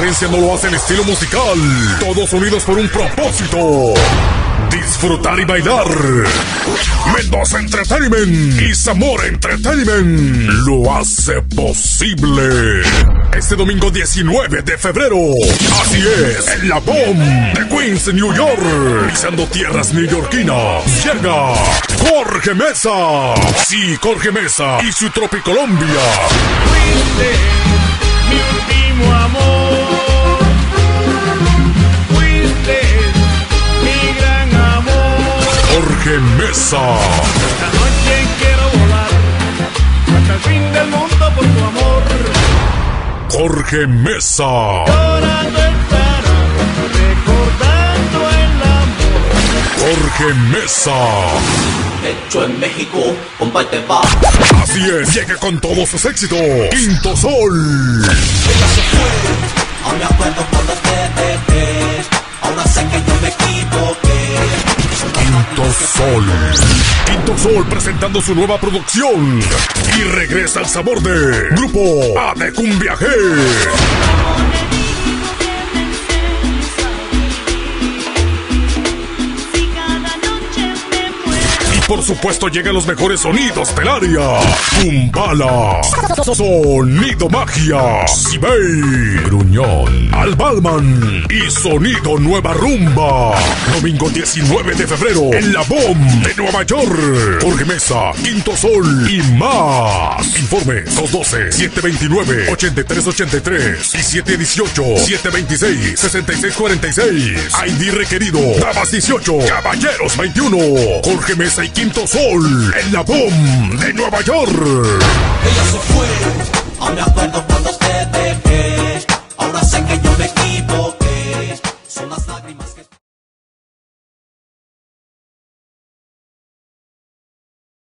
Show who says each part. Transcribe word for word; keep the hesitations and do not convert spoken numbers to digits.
Speaker 1: diferencia no lo hace el estilo musical. Todos unidos por un propósito: disfrutar y bailar. Mendoza Entertainment y Zamora Entertainment lo hace posible. Este domingo diecinueve de febrero, así es, en la BOM de Queens, New York, pisando tierras neoyorquinas, llega Jorge Mesa. Sí, Jorge Mesa y su Tropicolombia.
Speaker 2: Fuiste mi último amor, fuiste mi gran amor.
Speaker 1: Jorge Mesa.
Speaker 2: Esta noche quiero volar hasta el fin del mundo por tu amor.
Speaker 1: Jorge Mesa.
Speaker 2: Llorando estará, recordando el amor.
Speaker 1: Jorge Mesa.
Speaker 3: Hecho en México, comparte pa.
Speaker 1: Así es, llega con todos sus éxitos. Quinto Sol.
Speaker 3: Ella se fue, aún me acuerdo cuando te dejé. Ahora sé que yo me equivoqué.
Speaker 1: Quinto Sol. Quinto Sol presentando su nueva producción. Y regresa al sabor de Grupo A de Cumbia G. Por supuesto llegan los mejores sonidos del área. Kumbala, Sonido Magia, Sibey, Gruñón, Albalman y Sonido Nueva Rumba. Domingo diecinueve de febrero en la BOM de Nueva York. Jorge Mesa, Quinto Sol y más. Informe dos uno dos, siete dos nueve, ocho tres ocho tres y siete uno ocho, siete dos seis, seis seis cuatro seis. I D requerido. Damas dieciocho, caballeros veintiuno. Jorge Mesa y Quinto Sol en la BOM de Nueva York.
Speaker 3: Ella se fue, aún me acuerdo cuando te dejé. Ahora sé que yo me equivoqué. Son las lágrimas que...